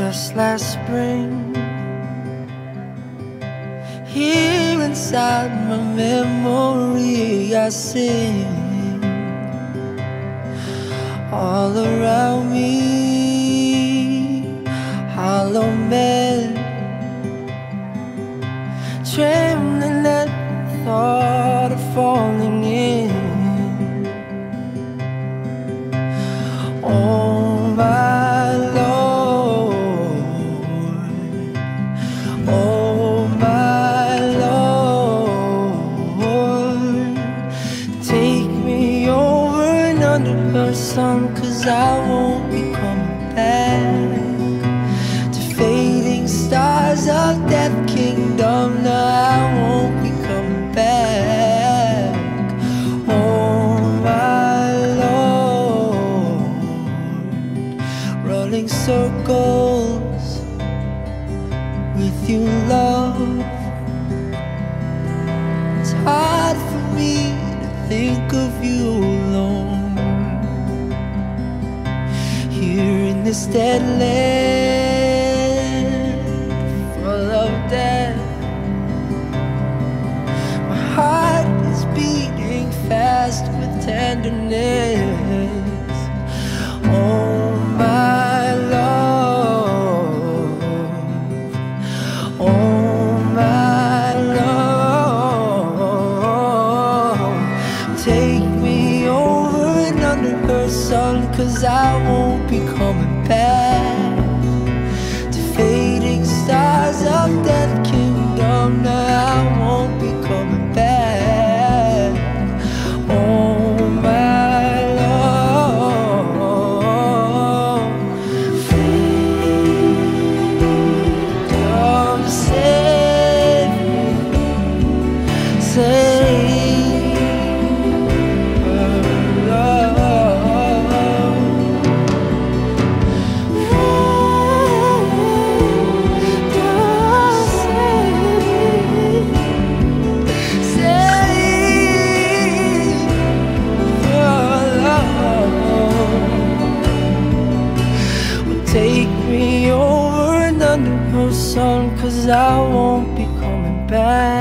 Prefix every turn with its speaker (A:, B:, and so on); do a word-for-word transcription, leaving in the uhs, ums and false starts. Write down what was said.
A: just last spring. Here inside my memory I sing. All around me, hollow men, trembling at the thought of falling in. Oh my Lord, oh my Lord, take me over and under her sun, 'cause I won't be coming back to fading stars of Death Kingdom. No, I won't be coming back. Oh my Lord, running circles with you, love. It's hard for me to think of you alone, here in this dead land full of death. My heart is beating fast with tenderness. Oh my love, oh my love, take me over and under her sun, 'cause I won't be coming back to fading stars of Death Kingdom. No, I won't be coming back. Oh my Lord, come save me, save take me over and under her sun, 'cause I won't be coming back.